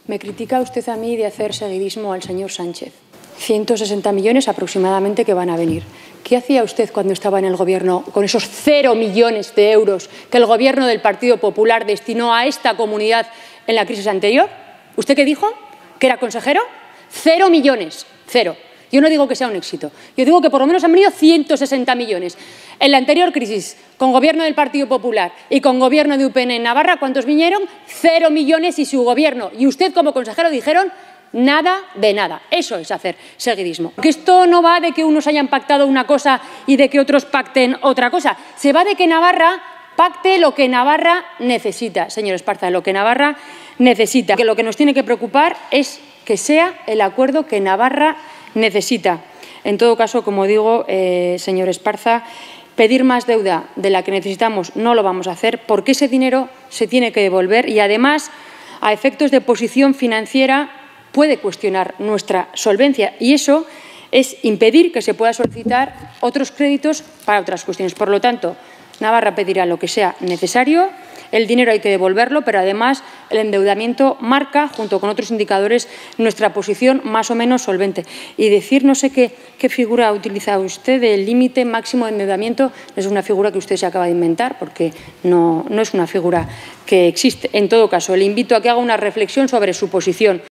Me critica usted a mí de hacer seguidismo al señor Sánchez. 160 millones aproximadamente que van a venir. ¿Qué hacía usted cuando estaba en el Gobierno con esos 0 millones de euros que el Gobierno del Partido Popular destinó a esta comunidad en la crisis anterior? ¿Usted qué dijo? ¿Que era consejero? 0 millones, cero. Yo no digo que sea un éxito, yo digo que por lo menos han venido 160 millones. En la anterior crisis, con Gobierno del Partido Popular y con Gobierno de UPN en Navarra, ¿cuántos vinieron? 0 millones y su Gobierno y usted como consejero dijeron nada de nada. Eso es hacer seguidismo. Que esto no va de que unos hayan pactado una cosa y de que otros pacten otra cosa. Se va de que Navarra pacte lo que Navarra necesita, señor Esparza, lo que Navarra necesita. Que lo que nos tiene que preocupar es que sea el acuerdo que Navarra necesita. En todo caso, como digo, señor Esparza, pedir más deuda de la que necesitamos no lo vamos a hacer porque ese dinero se tiene que devolver y, además, a efectos de posición financiera, puede cuestionar nuestra solvencia y eso es impedir que se pueda solicitar otros créditos para otras cuestiones. Por lo tanto, Navarra pedirá lo que sea necesario, el dinero hay que devolverlo, pero además el endeudamiento marca, junto con otros indicadores, nuestra posición más o menos solvente. Y decir, no sé qué figura ha utilizado usted, del límite máximo de endeudamiento, es una figura que usted se acaba de inventar, porque no es una figura que existe. En todo caso, le invito a que haga una reflexión sobre su posición.